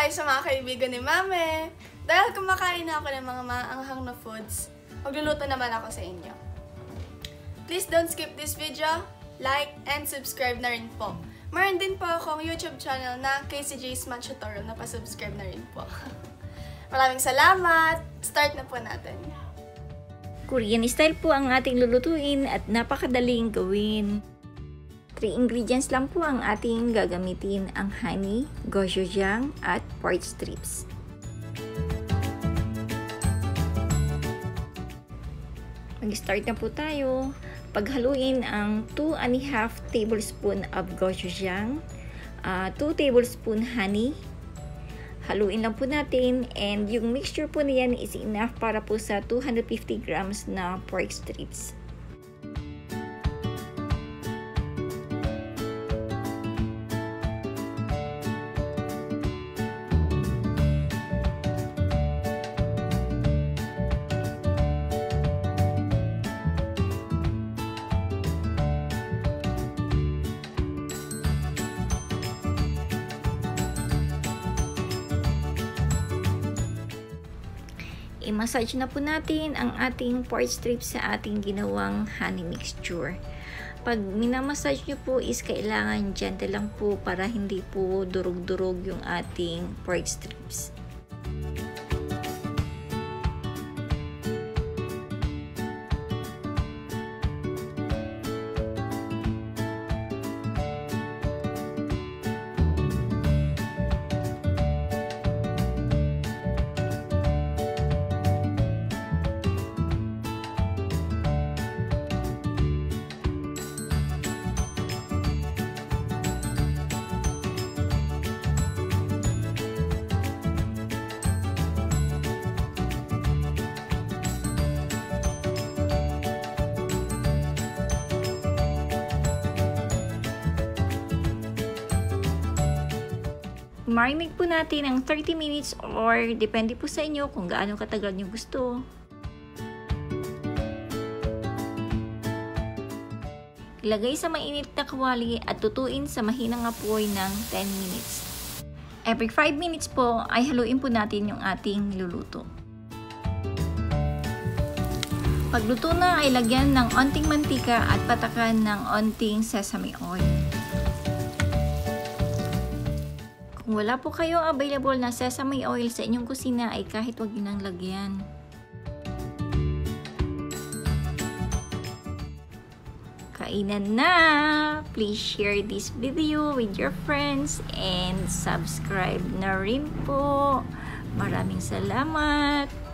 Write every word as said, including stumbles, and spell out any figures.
tayo sa mga kaibigan ni Mame. Dahil kumakain na ako ng mga maanghang na foods, magluluto naman ako sa inyo. Please don't skip this video, like, and subscribe na rin po. Meron din po akong YouTube channel na K C J's Match Tutorial na pa-subscribe na rin po. Maraming salamat! Start na po natin. Korean style po ang ating lulutuin at napakadaling gawin. Three ingredients lang po ang ating gagamitin, ang honey, gochujang, at pork strips. Mag-start na po tayo. Paghaluin ang two and a half tablespoon of gochujang, uh, two tablespoon honey. Haluin lang po natin, and yung mixture po niyan is enough para po sa two hundred fifty grams na pork strips. I-massage na po natin ang ating pork strips sa ating ginawang honey mixture. Pag minamassage nyo po is kailangan gentle lang po para hindi po durog-durog yung ating pork strips. Marinate po natin ang thirty minutes or depende po sa inyo kung gaano katagal nyo gusto. Ilagay sa mainit na kawali at tutuin sa mahinang apoy ng ten minutes. Every five minutes po ay haluin po natin yung ating niluluto. Pagluto na ay lagyan ng onting mantika at patakan ng onting sesame oil. Kung wala po kayo available na sesame oil sa inyong kusina ay kahit wag nyo nang lagyan. Kainan na! Please share this video with your friends and subscribe na rin po. Maraming salamat!